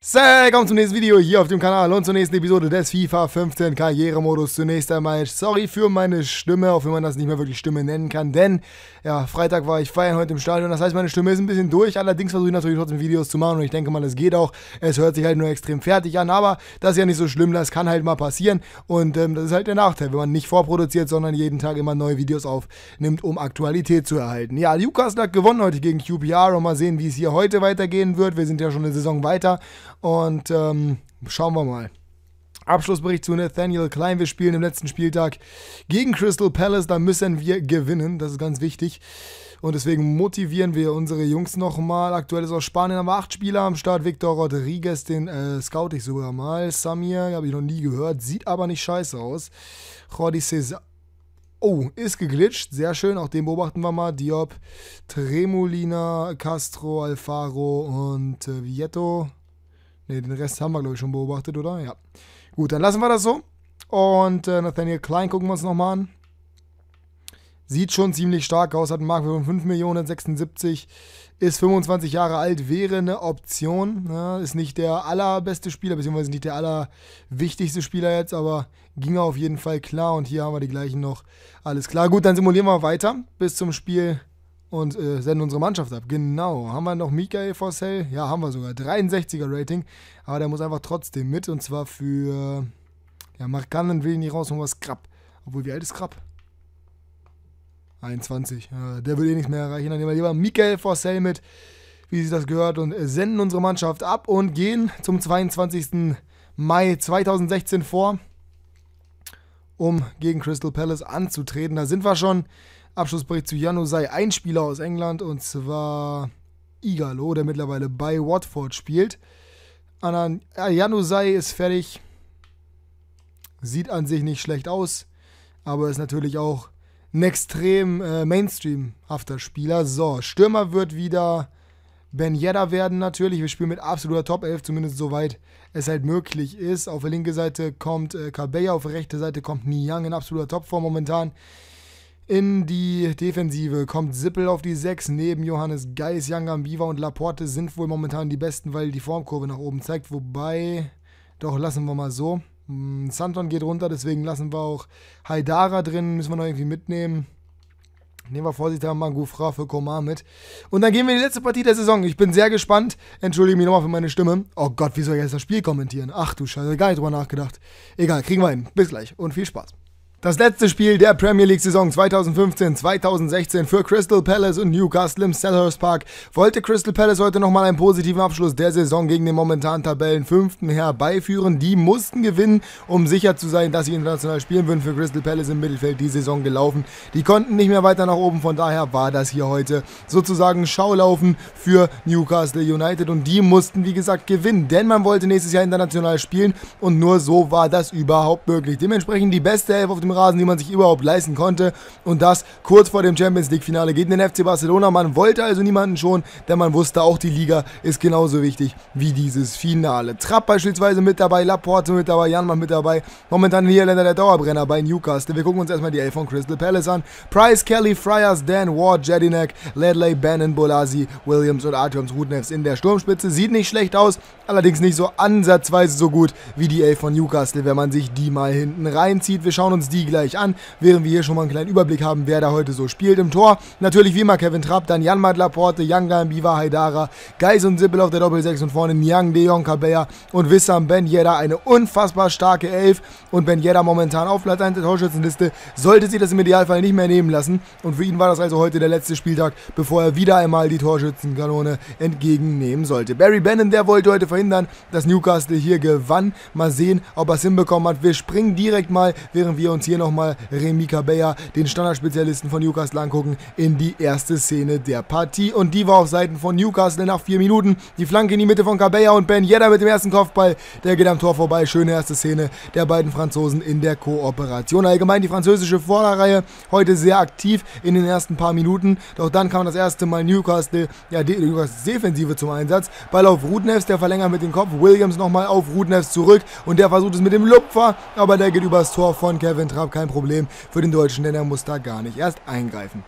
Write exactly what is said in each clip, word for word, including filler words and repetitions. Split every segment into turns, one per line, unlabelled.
Willkommen zum nächsten Video hier auf dem Kanal und zur nächsten Episode des FIFA fünfzehn Karrieremodus. Zunächst einmal sorry für meine Stimme, auch wenn man das nicht mehr wirklich Stimme nennen kann, denn ja, Freitag war ich feiern heute im Stadion, das heißt meine Stimme ist ein bisschen durch, allerdings versuche ich natürlich trotzdem Videos zu machen und ich denke mal, das geht auch. Es hört sich halt nur extrem fertig an, aber das ist ja nicht so schlimm, das kann halt mal passieren und ähm, das ist halt der Nachteil, wenn man nicht vorproduziert, sondern jeden Tag immer neue Videos aufnimmt, um Aktualität zu erhalten. Ja, Newcastle hat gewonnen heute gegen Q P R und mal sehen, wie es hier heute weitergehen wird. Wir sind ja schon eine Saison weiter. Und ähm, schauen wir mal. Abschlussbericht zu Nathaniel Klein. Wir spielen im letzten Spieltag gegen Crystal Palace. Da müssen wir gewinnen. Das ist ganz wichtig. Und deswegen motivieren wir unsere Jungs nochmal. Aktuell ist aus Spanien haben wir acht Spieler am Start. Victor Rodriguez, den äh, scout ich sogar mal. Samir, habe ich noch nie gehört. Sieht aber nicht scheiße aus. Jordi Cesar. Oh, ist geglitscht. Sehr schön. Auch den beobachten wir mal. Diop, Tremolina, Castro, Alfaro und äh, Vieto. Ne, den Rest haben wir, glaube ich, schon beobachtet, oder? Ja. Gut, dann lassen wir das so. Und äh, Nathaniel Klein gucken wir uns nochmal an. Sieht schon ziemlich stark aus, hat einen Marktwert von fünf Millionen sechsundsiebzig, ist fünfundzwanzig Jahre alt, wäre eine Option. Ja, ist nicht der allerbeste Spieler, beziehungsweise nicht der allerwichtigste Spieler jetzt, aber ging auf jeden Fall klar. Und hier haben wir die gleichen noch. Alles klar. Gut, dann simulieren wir weiter bis zum Spiel. Und äh, senden unsere Mannschaft ab. Genau. Haben wir noch Michael Forsell? Ja, haben wir sogar. dreiundsechziger Rating. Aber der muss einfach trotzdem mit. Und zwar für... Ja, Markanen will ich nicht raus, was Krab. Obwohl, wie alt ist Krab? einundzwanzig. Ja, der will eh nichts mehr erreichen. Dann nehmen wir lieber Michael Forsell mit, wie sich das gehört. Und äh, senden unsere Mannschaft ab und gehen zum zweiundzwanzigsten Mai zweitausendsechzehn vor, um gegen Crystal Palace anzutreten. Da sind wir schon... Abschlussbericht zu Januzaj, ein Spieler aus England, und zwar Igalo, der mittlerweile bei Watford spielt. Januzaj ist fertig, sieht an sich nicht schlecht aus, aber ist natürlich auch ein extrem äh, Mainstream-hafter Spieler. So, Stürmer wird wieder Ben Yedder werden natürlich. Wir spielen mit absoluter Top elf, zumindest soweit es halt möglich ist. Auf der linken Seite kommt äh, Cabella, auf der rechten Seite kommt Niang in absoluter Topform momentan. In die Defensive kommt Sippel auf die sechs, neben Johannes Geis, Yangambiwa und Laporte sind wohl momentan die besten, weil die Formkurve nach oben zeigt, wobei, doch lassen wir mal so. Santon geht runter, deswegen lassen wir auch Haidara drin, müssen wir noch irgendwie mitnehmen. Nehmen wir vorsichtshalber mal Gouffra für Komar mit. Und dann gehen wir in die letzte Partie der Saison. Ich bin sehr gespannt. Entschuldige mich nochmal für meine Stimme. Oh Gott, wie soll ich jetzt das Spiel kommentieren? Ach du Scheiße, gar nicht drüber nachgedacht. Egal, kriegen wir hin. Bis gleich und viel Spaß. Das letzte Spiel der Premier League-Saison zweitausendfünfzehn zweitausendsechzehn für Crystal Palace und Newcastle im Selhurst Park wollte Crystal Palace heute nochmal einen positiven Abschluss der Saison gegen den momentanen Tabellenfünften herbeiführen. Die mussten gewinnen, um sicher zu sein, dass sie international spielen würden. Für Crystal Palace im Mittelfeld die Saison gelaufen. Die konnten nicht mehr weiter nach oben, von daher war das hier heute sozusagen Schaulaufen für Newcastle United und die mussten, wie gesagt, gewinnen, denn man wollte nächstes Jahr international spielen und nur so war das überhaupt möglich. Dementsprechend die beste Elf auf dem Rasen, die man sich überhaupt leisten konnte, und das kurz vor dem Champions League Finale gegen den F C Barcelona. Man wollte also niemanden schon, denn man wusste, auch die Liga ist genauso wichtig wie dieses Finale. Trapp beispielsweise mit dabei, Laporte mit dabei, Janmann mit dabei, momentan der Niederländer der Dauerbrenner bei Newcastle. Wir gucken uns erstmal die Elf von Crystal Palace an. Price, Kelly, Friars, Dan, Ward, Jedinak, Ledley, Bannon, Bolasie, Williams und Artyom Rudnevs in der Sturmspitze. Sieht nicht schlecht aus, allerdings nicht so ansatzweise so gut wie die Elf von Newcastle, wenn man sich die mal hinten reinzieht. Wir schauen uns die gleich an, während wir hier schon mal einen kleinen Überblick haben, wer da heute so spielt. Im Tor natürlich wie immer Kevin Trapp, dann Janmat, Laporte, Yangambiwa, Haidara, Geis und Sippel auf der Doppel sechs und vorne Niang, De Jong, Cabella und Wissam Ben Yedder. Eine unfassbar starke Elf und Ben Yedder momentan auf Platz eins der Torschützenliste, sollte sie das im Idealfall nicht mehr nehmen lassen, und für ihn war das also heute der letzte Spieltag, bevor er wieder einmal die Torschützenkanone entgegennehmen sollte. Barry Bannon, der wollte heute verhindern, dass Newcastle hier gewann. Mal sehen, ob er es hinbekommen hat. Wir springen direkt mal, während wir uns hier nochmal Remy Cabella, den Standardspezialisten von Newcastle, angucken, in die erste Szene der Partie. Und die war auf Seiten von Newcastle nach vier Minuten. Die Flanke in die Mitte von Cabella und Ben Yedder mit dem ersten Kopfball. Der geht am Tor vorbei. Schöne erste Szene der beiden Franzosen in der Kooperation. Allgemein die französische Vorderreihe heute sehr aktiv in den ersten paar Minuten. Doch dann kam das erste Mal Newcastle, ja, die Newcastle Defensive zum Einsatz. Ball auf Rudnevs, der verlängert mit dem Kopf. Williams nochmal auf Rudnevs zurück und der versucht es mit dem Lupfer, aber der geht übers Tor von Kevin Trapp. Kein Problem für den Deutschen, denn er muss da gar nicht erst eingreifen.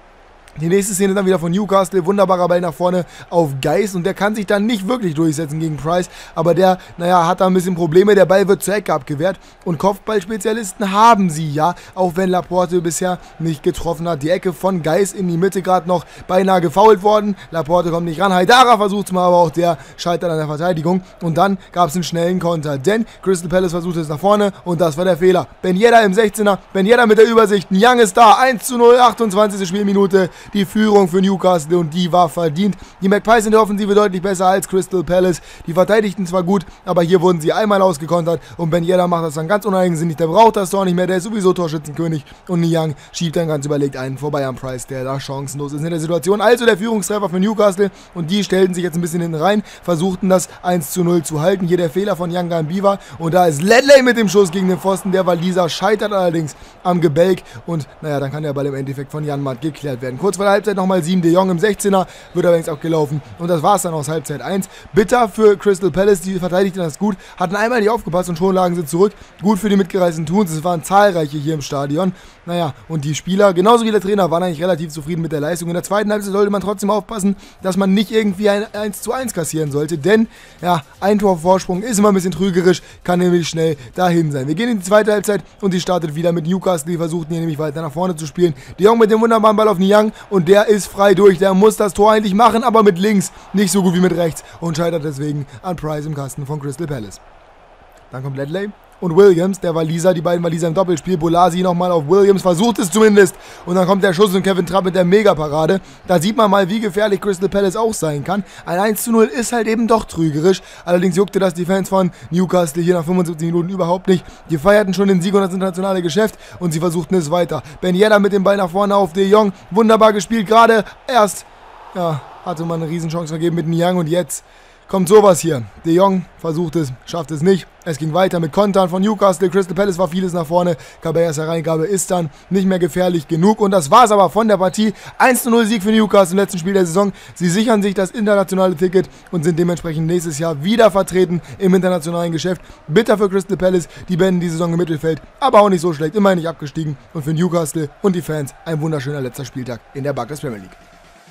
Die nächste Szene ist dann wieder von Newcastle, wunderbarer Ball nach vorne auf Geis und der kann sich dann nicht wirklich durchsetzen gegen Price, aber der, naja, hat da ein bisschen Probleme, der Ball wird zur Ecke abgewehrt und Kopfballspezialisten haben sie ja, auch wenn Laporte bisher nicht getroffen hat. Die Ecke von Geis in die Mitte gerade noch beinahe gefoult worden, Laporte kommt nicht ran, Haidara versucht es mal, aber auch der scheitert an der Verteidigung und dann gab es einen schnellen Konter, denn Crystal Palace versucht es nach vorne und das war der Fehler. Ben Yedder im sechzehner, Ben Yedder mit der Übersicht, ein Young ist da, eins zu null, achtundzwanzigste Spielminute. Die Führung für Newcastle und die war verdient. Die Magpies in der Offensive deutlich besser als Crystal Palace. Die verteidigten zwar gut, aber hier wurden sie einmal ausgekontert und Ben Yedder macht das dann ganz uneigensinnig. Der braucht das Tor nicht mehr, der ist sowieso Torschützenkönig und Niang schiebt dann ganz überlegt einen vorbei am Price, der da chancenlos ist in der Situation. Also der Führungstreffer für Newcastle und die stellten sich jetzt ein bisschen hinten rein, versuchten das eins zu null zu halten. Hier der Fehler von Young Gambiva und da ist Ledley mit dem Schuss gegen den Pfosten. Der Waliser scheitert allerdings am Gebälk und naja, dann kann der Ball im Endeffekt von Janmaat geklärt werden. Kurz vor der Halbzeit nochmal sieben De Jong im sechzehner, wird allerdings auch gelaufen und das war es dann aus Halbzeit eins. Bitter für Crystal Palace, die verteidigten das gut, hatten einmal nicht aufgepasst und schon lagen sie zurück. Gut für die mitgereisten Toons, es waren zahlreiche hier im Stadion. Naja, und die Spieler, genauso wie der Trainer, waren eigentlich relativ zufrieden mit der Leistung. In der zweiten Halbzeit sollte man trotzdem aufpassen, dass man nicht irgendwie ein eins zu eins kassieren sollte, denn ja, ein Tor Vorsprung ist immer ein bisschen trügerisch, kann nämlich schnell dahin sein. Wir gehen in die zweite Halbzeit und die startet wieder mit Newcastle, die versuchten hier nämlich weiter nach vorne zu spielen. De Jong mit dem wunderbaren Ball auf Niang und der ist frei durch, der muss das Tor eigentlich machen, aber mit links nicht so gut wie mit rechts und scheitert deswegen an Price im Kasten von Crystal Palace. Dann kommt Ledley und Williams, der Waliser, die beiden Waliser im Doppelspiel. Bolasi nochmal auf Williams, versucht es zumindest. Und dann kommt der Schuss und Kevin Trapp mit der Megaparade. Da sieht man mal, wie gefährlich Crystal Palace auch sein kann. Ein eins zu null ist halt eben doch trügerisch. Allerdings juckte das die Fans von Newcastle hier nach fünfundsiebzig Minuten überhaupt nicht. Die feierten schon den Sieg und das internationale Geschäft und sie versuchten es weiter. Ben Yedder mit dem Ball nach vorne auf De Jong. Wunderbar gespielt, gerade erst, ja, hatte man eine Riesenchance vergeben mit Niang und jetzt kommt sowas hier. De Jong versucht es, schafft es nicht. Es ging weiter mit Kontern von Newcastle. Crystal Palace war vieles nach vorne. Caballas Hereingabe ist dann nicht mehr gefährlich genug. Und das war es aber von der Partie. eins zu null Sieg für Newcastle im letzten Spiel der Saison. Sie sichern sich das internationale Ticket und sind dementsprechend nächstes Jahr wieder vertreten im internationalen Geschäft. Bitter für Crystal Palace. Die beenden die Saison im Mittelfeld. Aber auch nicht so schlecht. Immerhin nicht abgestiegen. Und für Newcastle und die Fans ein wunderschöner letzter Spieltag in der Barclays Premier League.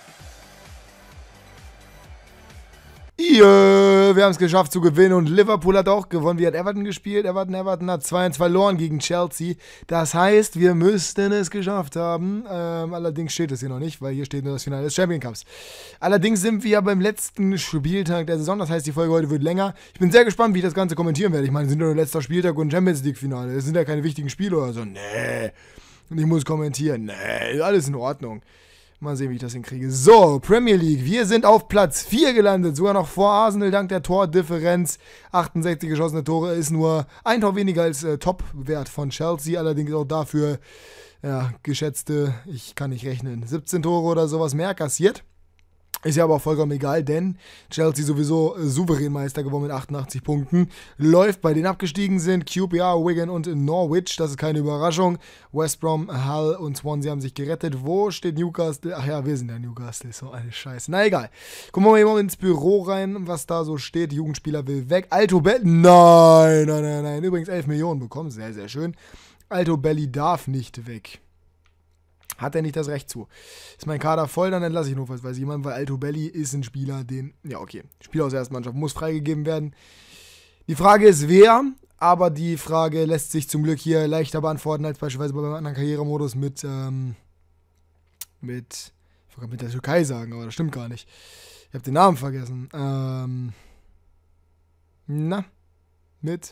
Yeah, wir haben es geschafft zu gewinnen und Liverpool hat auch gewonnen. Wie hat Everton gespielt? Everton, Everton hat zwei eins verloren gegen Chelsea. Das heißt, wir müssten es geschafft haben. Ähm, allerdings steht es hier noch nicht, weil hier steht nur das Finale des Champions Cups. Allerdings sind wir ja beim letzten Spieltag der Saison. Das heißt, die Folge heute wird länger. Ich bin sehr gespannt, wie ich das Ganze kommentieren werde. Ich meine, es sind ja nur letzter Spieltag und Champions League Finale. Es sind ja keine wichtigen Spiele oder so. Nee. Und ich muss kommentieren. Nee, alles in Ordnung. Mal sehen, wie ich das hinkriege. So, Premier League. Wir sind auf Platz vier gelandet. Sogar noch vor Arsenal dank der Tordifferenz. achtundsechzig geschossene Tore ist nur ein Tor weniger als äh, Top-Wert von Chelsea. Allerdings auch dafür, ja, geschätzte, ich kann nicht rechnen, siebzehn Tore oder sowas mehr kassiert. Ist ja aber auch vollkommen egal, denn Chelsea sowieso äh, souverän Meister geworden mit achtundachtzig Punkten. Läuft bei denen abgestiegen sind Q P R, Wigan und Norwich. Das ist keine Überraschung. West Brom, Hull und Swansea haben sich gerettet. Wo steht Newcastle? Ach ja, wir sind ja Newcastle. So eine Scheiße. Na egal. Gucken wir mal ins Büro rein, was da so steht. Jugendspieler will weg. Alto Belli. Nein, nein, nein, nein. Übrigens elf Millionen bekommen. Sehr, sehr schön. Alto Belli darf nicht weg. Hat er nicht das Recht zu. Ist mein Kader voll, dann entlasse ich notfalls jemanden, weil Alto Belli ist ein Spieler, den, ja okay, Spieler aus der ersten Mannschaft muss freigegeben werden. Die Frage ist wer, aber die Frage lässt sich zum Glück hier leichter beantworten als beispielsweise beim anderen Karrieremodus mit, ähm, mit, ich wollte mit der Türkei sagen, aber das stimmt gar nicht. Ich habe den Namen vergessen. Ähm, na, mit,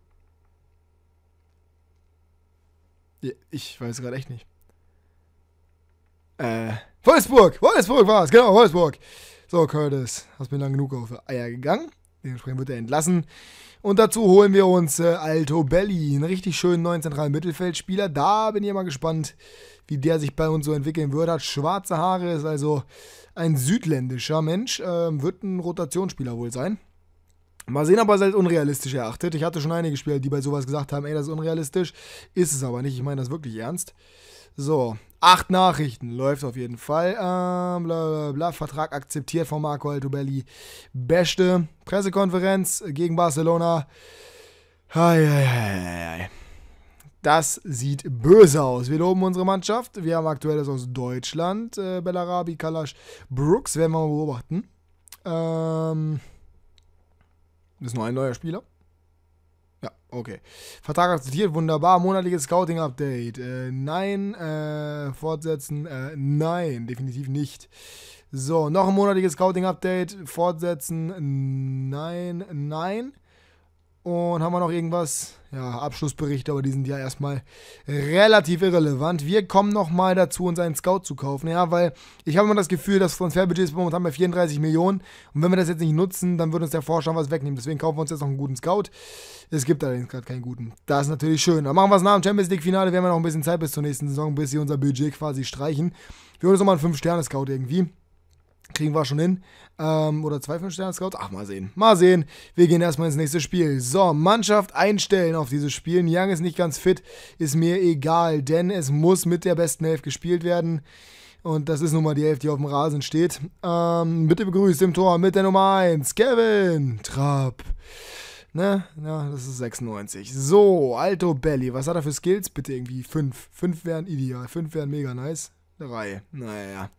ja, ich weiß gerade echt nicht. Äh, Wolfsburg! Wolfsburg war es, genau, Wolfsburg. So, Curtis, hast mir lang genug auf Eier gegangen. Dementsprechend wird er entlassen. Und dazu holen wir uns äh, Alto Belli, einen richtig schönen neuen zentralen Mittelfeldspieler. Da bin ich mal gespannt, wie der sich bei uns so entwickeln wird. Hat schwarze Haare, ist also ein südländischer Mensch. Äh, wird ein Rotationsspieler wohl sein. Mal sehen, ob er es als unrealistisch erachtet. Ich hatte schon einige Spieler, die bei sowas gesagt haben, ey, das ist unrealistisch. Ist es aber nicht, ich meine das wirklich ernst. So, acht Nachrichten, läuft auf jeden Fall. Ähm, bla, bla, bla. Vertrag akzeptiert von Marco Altobelli. Beste Pressekonferenz gegen Barcelona. Hei, hei, hei, hei. Das sieht böse aus. Wir loben unsere Mannschaft. Wir haben aktuell das aus Deutschland. Äh, Bellarabi, Kalash, Brooks werden wir mal beobachten. Ähm, das ist nur ein neuer Spieler. Ja, okay. Vertrag akzeptiert, wunderbar. Monatliches Scouting-Update. Äh, nein. Äh, fortsetzen. Äh, nein, definitiv nicht. So, noch ein monatliches Scouting-Update. Fortsetzen. Nein, nein. Und haben wir noch irgendwas? Ja, Abschlussberichte, aber die sind ja erstmal relativ irrelevant. Wir kommen nochmal dazu, uns einen Scout zu kaufen. Ja, weil ich habe immer das Gefühl, das Transferbudget ist momentan bei vierunddreißig Millionen. Und wenn wir das jetzt nicht nutzen, dann würde uns der Vorstand was wegnehmen. Deswegen kaufen wir uns jetzt noch einen guten Scout. Es gibt allerdings gerade keinen guten. Das ist natürlich schön. Dann machen wir es nach dem Champions League-Finale. Wir haben ja noch ein bisschen Zeit bis zur nächsten Saison, bis sie unser Budget quasi streichen. Wir holen uns nochmal einen fünf Sterne Scout irgendwie. Kriegen wir schon hin. Ähm, oder zwei fünf Sterne Scouts. Ach, mal sehen. Mal sehen. Wir gehen erstmal ins nächste Spiel. So, Mannschaft einstellen auf dieses Spiel. Young ist nicht ganz fit. Ist mir egal, denn es muss mit der besten Elf gespielt werden. Und das ist nun mal die Elf, die auf dem Rasen steht. Ähm, bitte begrüßt im Tor mit der Nummer eins. Kevin Trapp. Ne? Ja, das ist sechsundneunzig. So, Alto Belly. Was hat er für Skills? Bitte irgendwie fünf. fünf wären ideal. fünf wären mega nice. drei. Naja.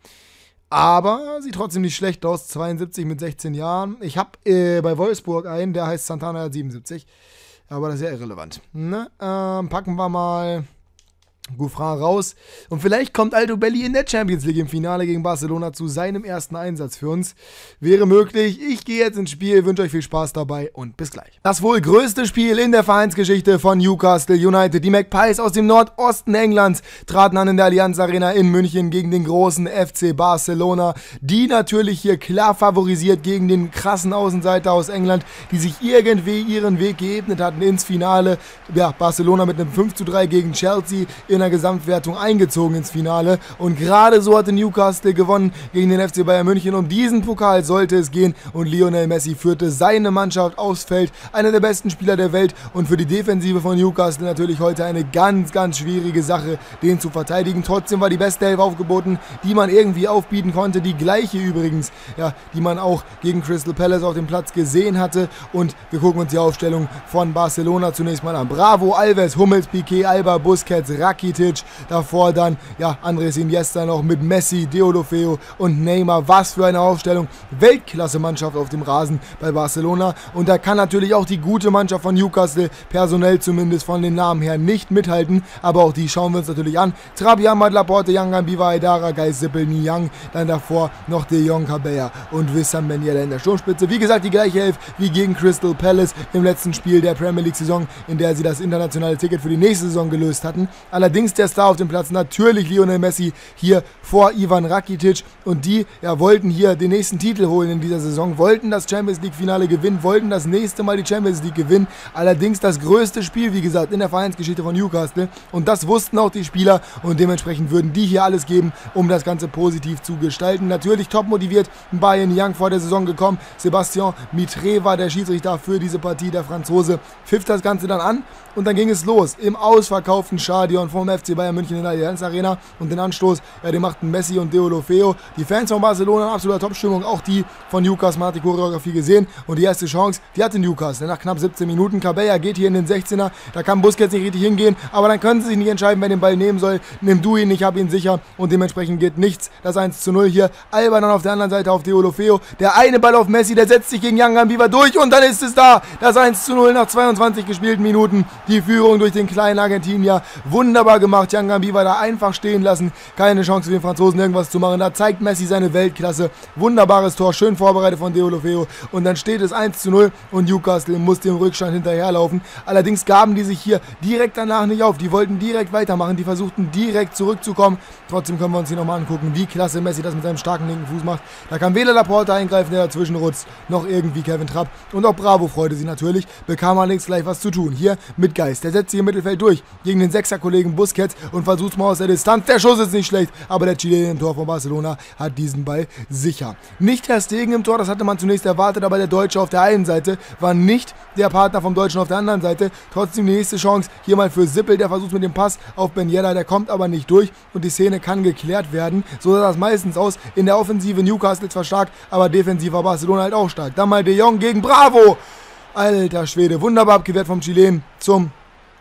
Aber sieht trotzdem nicht schlecht aus. zweiundsiebzig mit sechzehn Jahren. Ich habe äh, bei Wolfsburg einen, der heißt Santana siebenundsiebzig. Aber das ist ja irrelevant. Ne? Ähm, packen wir mal Gouffran raus. Und vielleicht kommt Alto Belli in der Champions League im Finale gegen Barcelona zu seinem ersten Einsatz für uns. Wäre möglich. Ich gehe jetzt ins Spiel, wünsche euch viel Spaß dabei und bis gleich. Das wohl größte Spiel in der Vereinsgeschichte von Newcastle United. Die Magpies aus dem Nordosten Englands traten an in der Allianz Arena in München gegen den großen F C Barcelona, die natürlich hier klar favorisiert gegen den krassen Außenseiter aus England, die sich irgendwie ihren Weg geebnet hatten ins Finale. Ja, Barcelona mit einem fünf zu drei gegen Chelsea in der Gesamtwertung eingezogen ins Finale und gerade so hatte Newcastle gewonnen gegen den F C Bayern München. Um diesen Pokal sollte es gehen und Lionel Messi führte seine Mannschaft aufs Feld, einer der besten Spieler der Welt und für die Defensive von Newcastle natürlich heute eine ganz, ganz schwierige Sache, den zu verteidigen. Trotzdem war die beste Elf aufgeboten, die man irgendwie aufbieten konnte, die gleiche übrigens, ja, die man auch gegen Crystal Palace auf dem Platz gesehen hatte und wir gucken uns die Aufstellung von Barcelona zunächst mal an. Bravo, Alves, Hummels, Piqué, Alba, Busquets, Rakitic, davor dann, ja, Andres Iniesta noch mit Messi, Deulofeu und Neymar. Was für eine Aufstellung. Weltklasse-Mannschaft auf dem Rasen bei Barcelona. Und da kann natürlich auch die gute Mannschaft von Newcastle, personell zumindest von den Namen her, nicht mithalten. Aber auch die schauen wir uns natürlich an. Trabi, Amad, Laporte, Yangan, Biva, Aidara, Gais, Sippel, Niang. Dann davor noch De Jong, Cabella und Wissam Ben Yedder in der Sturmspitze. Wie gesagt, die gleiche Elf wie gegen Crystal Palace im letzten Spiel der Premier League-Saison, in der sie das internationale Ticket für die nächste Saison gelöst hatten. Allerdings der Star auf dem Platz natürlich Lionel Messi hier vor Ivan Rakitic und die ja, wollten hier den nächsten Titel holen in dieser Saison, wollten das Champions League Finale gewinnen, wollten das nächste Mal die Champions League gewinnen, allerdings das größte Spiel, wie gesagt, in der Vereinsgeschichte von Newcastle und das wussten auch die Spieler und dementsprechend würden die hier alles geben, um das Ganze positiv zu gestalten. Natürlich top motiviert Bayern Young vor der Saison gekommen, Sébastien Mitre war der Schiedsrichter für diese Partie, der Franzose pfiff das Ganze dann an und dann ging es los im ausverkauften Stadion vom F C Bayern München in der Allianz Arena und den Anstoß, ja, den machten Messi und Deulofeu. Die Fans von Barcelona in absoluter Topstimmung, auch die von Newcastle, man hat die Choreografie gesehen und die erste Chance, die hatte Newcastle. Nach knapp siebzehn Minuten, Cabella geht hier in den sechzehner, da kann Busquets nicht richtig hingehen, aber dann können sie sich nicht entscheiden, wer den Ball nehmen soll. Nimm du ihn, ich habe ihn sicher und dementsprechend geht nichts. Das eins zu null hier. Alba dann auf der anderen Seite auf Deulofeu. Der eine Ball auf Messi, der setzt sich gegen Yangan Biva durch und dann ist es da. Das eins zu null nach zweiundzwanzig gespielten Minuten. Die Führung durch den kleinen Argentinier. Wunderbar gemacht. Yangan Biva da einfach stehen lassen. Keine Chance für den Franzosen irgendwas zu machen. Da zeigt Messi seine Weltklasse. Wunderbares Tor, schön vorbereitet von Deulofeu. Und dann steht es eins zu null und Newcastle muss dem Rückstand hinterherlaufen. Allerdings gaben die sich hier direkt danach nicht auf. Die wollten direkt weitermachen. Die versuchten direkt zurückzukommen. Trotzdem können wir uns hier nochmal angucken, wie klasse Messi das mit seinem starken linken Fuß macht. Da kann weder Laporte eingreifen, der dazwischen rutscht, noch irgendwie Kevin Trapp. Und auch Bravo freute sich natürlich. Bekam allerdings gleich was zu tun. Hier mit Geist. Der setzt sich im Mittelfeld durch gegen den Sechser-Kollegen Busquets und versucht mal aus der Distanz. Der Schuss ist nicht schlecht, aber der Chilene im Tor von Barcelona hat diesen Ball sicher. Nicht Ter Stegen im Tor, das hatte man zunächst erwartet, aber der Deutsche auf der einen Seite war nicht der Partner vom Deutschen auf der anderen Seite. Trotzdem die nächste Chance hier mal für Sippel, der versucht mit dem Pass auf Ben Yedder, der kommt aber nicht durch und die Szene kann geklärt werden. So sah das meistens aus. In der Offensive Newcastle zwar stark, aber defensiv war Barcelona halt auch stark. Dann mal De Jong gegen Bravo. Alter Schwede, wunderbar abgewehrt vom Chilen zum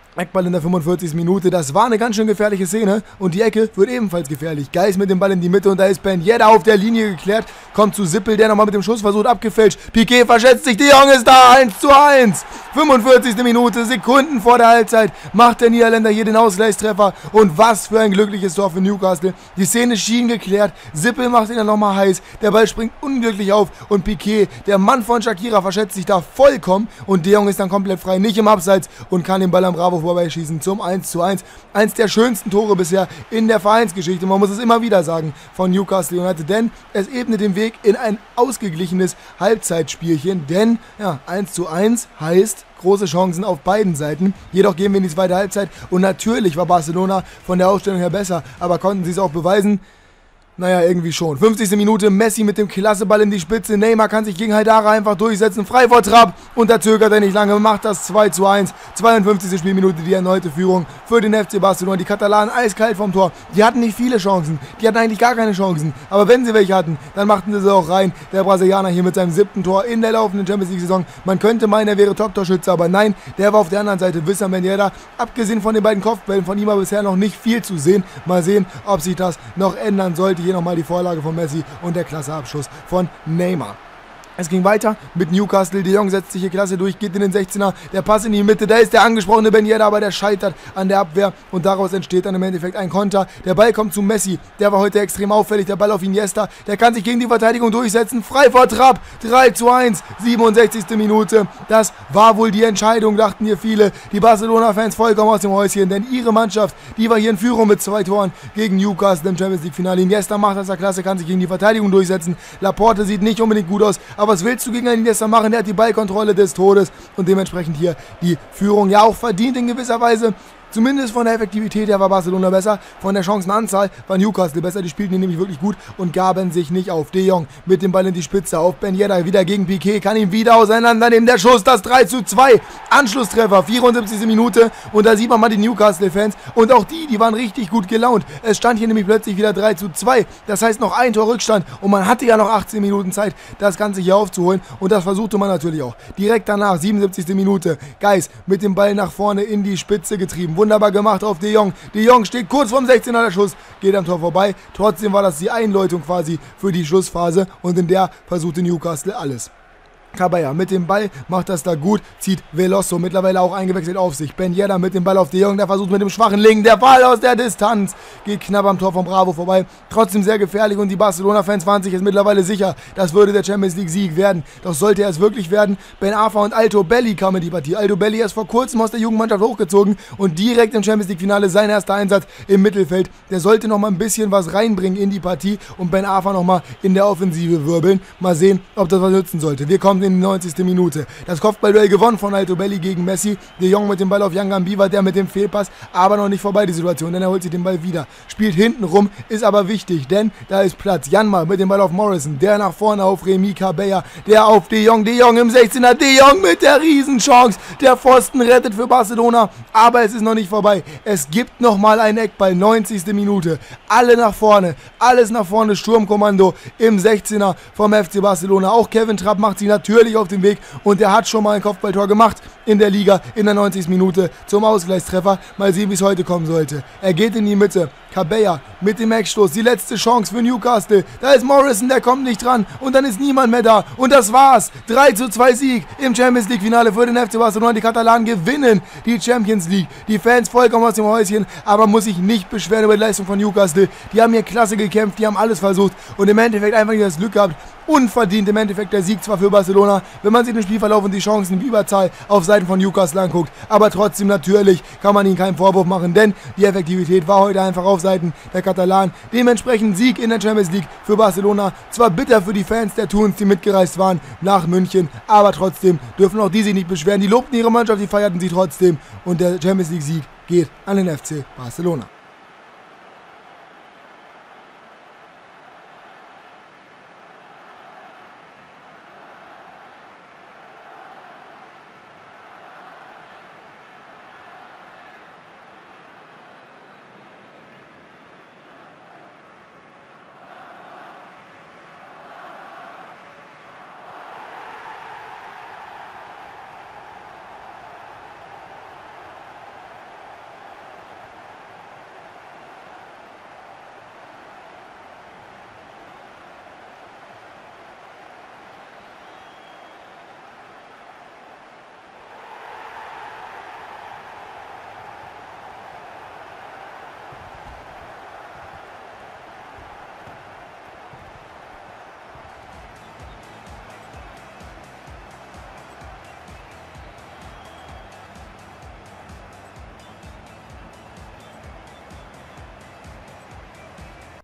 Eckball in der fünfundvierzigsten Minute, das war eine ganz schön gefährliche Szene und die Ecke wird ebenfalls gefährlich. Geis mit dem Ball in die Mitte und da ist Ben Yedder auf der Linie geklärt, kommt zu Sippel, der nochmal mit dem Schuss versucht, abgefälscht. Piqué verschätzt sich, De Jong ist da, eins zu eins. fünfundvierzigste Minute, Sekunden vor der Halbzeit, macht der Niederländer hier den Ausgleichstreffer und was für ein glückliches Tor für Newcastle. Die Szene schien geklärt, Sippel macht ihn dann nochmal heiß, der Ball springt unglücklich auf und Piqué, der Mann von Shakira, verschätzt sich da vollkommen und De Jong ist dann komplett frei, nicht im Abseits und kann den Ball am Bravo vorbeischießen zum eins zu eins. Eins der schönsten Tore bisher in der Vereinsgeschichte, man muss es immer wieder sagen, von Newcastle United, denn es ebnet den Weg in ein ausgeglichenes Halbzeitspielchen, denn ja, eins zu eins heißt große Chancen auf beiden Seiten, jedoch gehen wir in die zweite Halbzeit und natürlich war Barcelona von der Aufstellung her besser, aber konnten sie es auch beweisen? Naja, irgendwie schon. fünfzigste Minute, Messi mit dem Klasseball in die Spitze. Neymar kann sich gegen Haidara einfach durchsetzen. Frei vor Trapp. Und da zögert er nicht lange. Macht das zwei zu eins. zweiundfünfzigste Spielminute, die erneute Führung für den F C Barcelona. Die Katalanen eiskalt vom Tor. Die hatten nicht viele Chancen. Die hatten eigentlich gar keine Chancen. Aber wenn sie welche hatten, dann machten sie sie auch rein. Der Brasilianer hier mit seinem siebten Tor in der laufenden Champions League-Saison. Man könnte meinen, er wäre Top-Torschütze. Aber nein, der war auf der anderen Seite. Wissam Ben Yedder. Abgesehen von den beiden Kopfbällen, von ihm war bisher noch nicht viel zu sehen. Mal sehen, ob sich das noch ändern sollte. Hier nochmal die Vorlage von Messi und der klasse Abschluss von Neymar. Es ging weiter mit Newcastle, De Jong setzt sich hier klasse durch, geht in den sechzehner, der Pass in die Mitte, da ist der angesprochene Ben Yedder, aber der scheitert an der Abwehr und daraus entsteht dann im Endeffekt ein Konter. Der Ball kommt zu Messi, der war heute extrem auffällig, der Ball auf Iniesta, der kann sich gegen die Verteidigung durchsetzen, frei vor Trapp, drei zu eins, siebenundsechzigste Minute, das war wohl die Entscheidung, dachten hier viele, die Barcelona-Fans vollkommen aus dem Häuschen, denn ihre Mannschaft, die war hier in Führung mit zwei Toren gegen Newcastle im Champions League-Finale. Iniesta macht das der Klasse, kann sich gegen die Verteidigung durchsetzen, Laporte sieht nicht unbedingt gut aus, aber was willst du gegen einen Iniesta machen? Der hat die Ballkontrolle des Todes und dementsprechend hier die Führung ja auch verdient in gewisser Weise. Zumindest von der Effektivität her war Barcelona besser, von der Chancenanzahl war Newcastle besser, die spielten ihn nämlich wirklich gut und gaben sich nicht auf. De Jong mit dem Ball in die Spitze auf Ben Yedder, wieder gegen Piqué, kann ihn wieder auseinandernehmen, der Schuss, das drei zu zwei, Anschlusstreffer, vierundsiebzigste Minute und da sieht man mal die Newcastle-Fans und auch die, die waren richtig gut gelaunt. Es stand hier nämlich plötzlich wieder drei zu zwei, das heißt noch ein Tor Rückstand und man hatte ja noch achtzehn Minuten Zeit, das Ganze hier aufzuholen und das versuchte man natürlich auch. Direkt danach, siebenundsiebzigste Minute, Geis mit dem Ball nach vorne in die Spitze getrieben. Wunderbar gemacht auf De Jong. De Jong steht kurz vorm sechzehner, der Schuss geht am Tor vorbei. Trotzdem war das die Einleitung quasi für die Schlussphase und in der versuchte Newcastle alles. Cabella mit dem Ball macht das da gut, zieht Veloso mittlerweile auch eingewechselt auf sich. Ben Yedder mit dem Ball auf De Jong, der versucht mit dem schwachen Linken, der Ball aus der Distanz, geht knapp am Tor von Bravo vorbei. Trotzdem sehr gefährlich und die Barcelona-Fans waren sich jetzt mittlerweile sicher, das würde der Champions League-Sieg werden. Doch sollte er es wirklich werden, Ben Arfa und Altobelli kamen in die Partie. Altobelli ist vor kurzem aus der Jugendmannschaft hochgezogen und direkt im Champions League-Finale sein erster Einsatz im Mittelfeld. Der sollte noch mal ein bisschen was reinbringen in die Partie und Ben Arfa noch mal in der Offensive wirbeln. Mal sehen, ob das was nützen sollte. Wir kommen in die neunzigste Minute. Das Kopfballduell gewonnen von Altobelli gegen Messi. De Jong mit dem Ball auf Jan Gambiva, der mit dem Fehlpass, aber noch nicht vorbei die Situation, denn er holt sich den Ball wieder. Spielt hinten rum, ist aber wichtig, denn da ist Platz. Janma mit dem Ball auf Morrison, der nach vorne auf Remy Cabella, der auf De Jong, De Jong im sechzehner, De Jong mit der Riesenchance. Der Pfosten rettet für Barcelona, aber es ist noch nicht vorbei. Es gibt nochmal einen Eckball, neunzigste Minute. Alle nach vorne, alles nach vorne, Sturmkommando im sechzehner vom F C Barcelona. Auch Kevin Trapp macht sich natürlich auf den Weg und er hat schon mal ein Kopfballtor gemacht in der Liga in der neunzigsten Minute zum Ausgleichstreffer. Mal sehen, wie es heute kommen sollte. Er geht in die Mitte. Cabella mit dem Eckstoß, die letzte Chance für Newcastle. Da ist Morrison, der kommt nicht dran und dann ist niemand mehr da und das war's. drei zu zwei Sieg im Champions League Finale für den F C Barcelona. Die Katalanen gewinnen die Champions League. Die Fans vollkommen aus dem Häuschen, aber muss sich nicht beschweren über die Leistung von Newcastle. Die haben hier klasse gekämpft, die haben alles versucht und im Endeffekt einfach nicht das Glück gehabt. Unverdient im Endeffekt der Sieg zwar für Barcelona, wenn man sich den Spielverlauf und die Chancen in Überzahl auf Seiten von Newcastle anguckt, aber trotzdem natürlich kann man ihnen keinen Vorwurf machen, denn die Effektivität war heute einfach auf Seiten der Katalanen. Dementsprechend Sieg in der Champions League für Barcelona, zwar bitter für die Fans der Thuns, die mitgereist waren nach München, aber trotzdem dürfen auch die sich nicht beschweren, die lobten ihre Mannschaft, die feierten sie trotzdem und der Champions League Sieg geht an den F C Barcelona.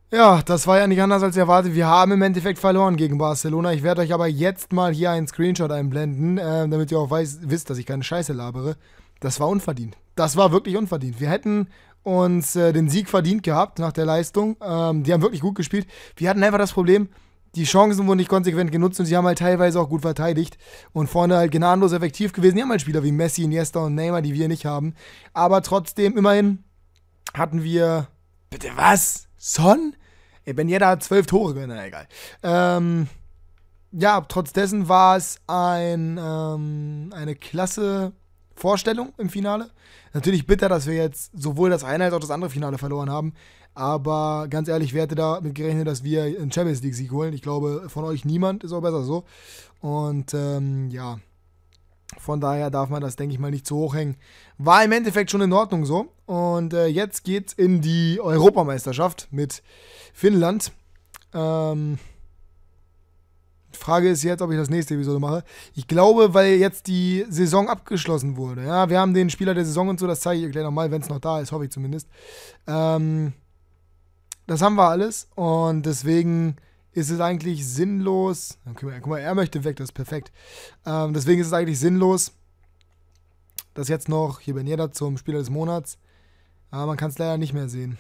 Ja, das war ja nicht anders als erwartet. Wir haben im Endeffekt verloren gegen Barcelona. Ich werde euch aber jetzt mal hier einen Screenshot einblenden, äh, damit ihr auch weiß, wisst, dass ich keine Scheiße labere. Das war unverdient. Das war wirklich unverdient. Wir hätten uns äh, den Sieg verdient gehabt nach der Leistung. Ähm, die haben wirklich gut gespielt. Wir hatten einfach das Problem, die Chancen wurden nicht konsequent genutzt und sie haben halt teilweise auch gut verteidigt und vorne halt gnadenlos effektiv gewesen. Die haben halt Spieler wie Messi, Iniesta und Neymar, die wir nicht haben. Aber trotzdem, immerhin hatten wir... Bitte was? Son? Ey, Ben Yedder hat zwölf Tore, na egal. Ähm, ja, trotz dessen war es ein, ähm, eine klasse Vorstellung im Finale. Natürlich bitter, dass wir jetzt sowohl das eine als auch das andere Finale verloren haben. Aber ganz ehrlich, wer hätte damit gerechnet, dass wir einen Champions League-Sieg holen? Ich glaube, von euch niemand, ist auch besser so. Und ähm, ja, von daher darf man das, denke ich mal, nicht zu hoch hängen. War im Endeffekt schon in Ordnung so. Und äh, jetzt geht's in die Europameisterschaft mit Finnland. Ähm, Frage ist jetzt, ob ich das nächste Episode mache. Ich glaube, weil jetzt die Saison abgeschlossen wurde. Ja, wir haben den Spieler der Saison und so, das zeige ich euch gleich nochmal, wenn es noch da ist, hoffe ich zumindest. Ähm, das haben wir alles und deswegen ist es eigentlich sinnlos. Guck mal, guck mal, er möchte weg, das ist perfekt. Ähm, deswegen ist es eigentlich sinnlos, dass jetzt noch hier Ben Yedder zum Spieler des Monats. Aber man kann es leider nicht mehr sehen.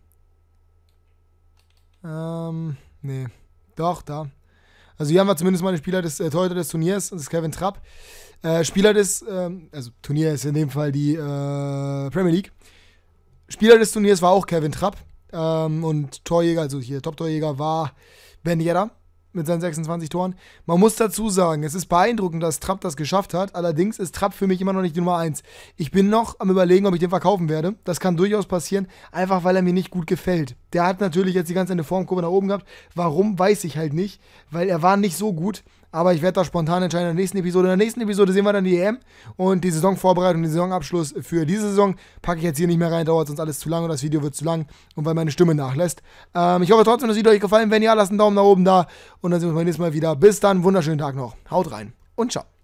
Ähm, nee. Doch, da. Also hier haben wir zumindest mal den Spieler des äh, Torhüter des Turniers, das ist Kevin Trapp. Äh, Spieler des, ähm, also Turnier ist in dem Fall die äh, Premier League. Spieler des Turniers war auch Kevin Trapp. Ähm, und Torjäger, also hier Top-Torjäger war Ben Yedder mit seinen sechsundzwanzig Toren. Man muss dazu sagen, es ist beeindruckend, dass Trapp das geschafft hat. Allerdings ist Trapp für mich immer noch nicht die Nummer eins. Ich bin noch am Überlegen, ob ich den verkaufen werde. Das kann durchaus passieren, einfach weil er mir nicht gut gefällt. Der hat natürlich jetzt die ganze eine Formkurve nach oben gehabt. Warum, weiß ich halt nicht, weil er war nicht so gut. Aber ich werde da spontan entscheiden in der nächsten Episode. In der nächsten Episode sehen wir dann die E M und die Saisonvorbereitung, den Saisonabschluss für diese Saison. Packe ich jetzt hier nicht mehr rein, dauert sonst alles zu lang und das Video wird zu lang und weil meine Stimme nachlässt. Ähm, ich hoffe trotzdem, das Video euch gefallen. Wenn ja, lasst einen Daumen nach oben da und dann sehen wir uns beim nächsten Mal wieder. Bis dann, wunderschönen Tag noch. Haut rein und ciao.